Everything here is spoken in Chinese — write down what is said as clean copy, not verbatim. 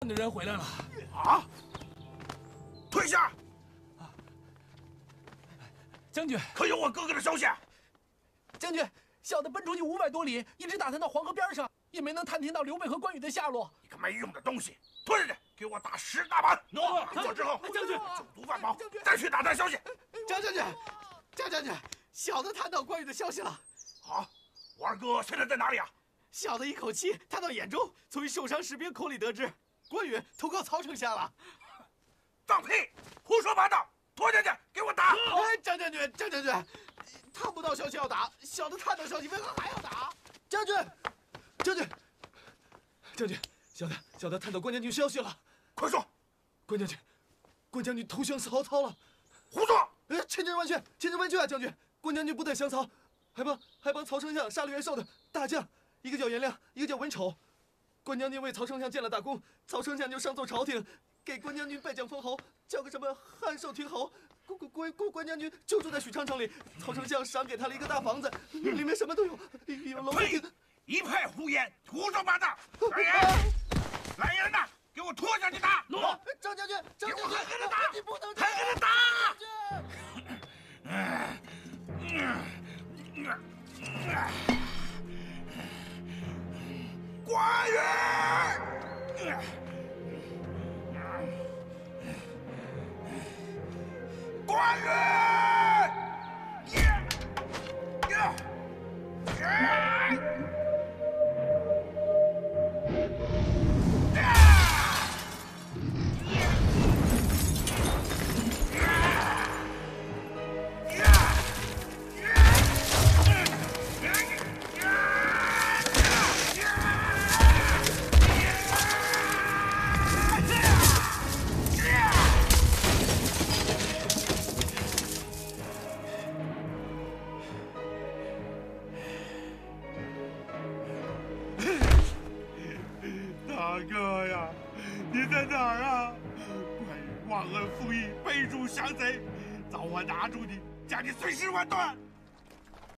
的人回来了。 啊！退下！ 将军， 可有我哥哥的消息？ 将军，小的奔出去500多里，一直打探到黄河边上，也没能探听到刘备和关羽的下落。 你个没用的东西，拖下去，给我打10大板！做之后， 将军就毒饭饱，再去打探消息。 张将军，张将军，小的探到关羽的消息了。 好，我二哥现在在哪里啊？ 小的一口气探到兖州，从受伤士兵口里得知，关羽投靠曹丞相了。 放屁！胡说八道！拖下去，给我打！ 哎，张将军，张将军，探不到消息要打，小的探到消息，为何还要打？ 将军，将军，小的探到关将军消息了。 快说！ 关将军投降曹操了。 胡说！ 千真万确，千真万确啊！将军，关将军不但降曹，还帮曹丞相杀了袁绍的大将，一个叫颜亮，一个叫文丑。关将军为曹丞相建了大功，曹丞相就上奏朝廷，给关将军拜将封侯，叫个什么汉寿亭侯。关将军就住在许昌城里，曹丞相赏给他了一个大房子，里面什么都有，有楼呸！一派胡言，胡说八道！来人呐，给我拖下去打！ 张将军， 给我狠狠的打！ 你不能狠狠的打！关羽！关羽！ 大哥呀，你在哪儿啊？关羽忘恩负义，背主降贼，早晚拿住你，将你碎尸万段！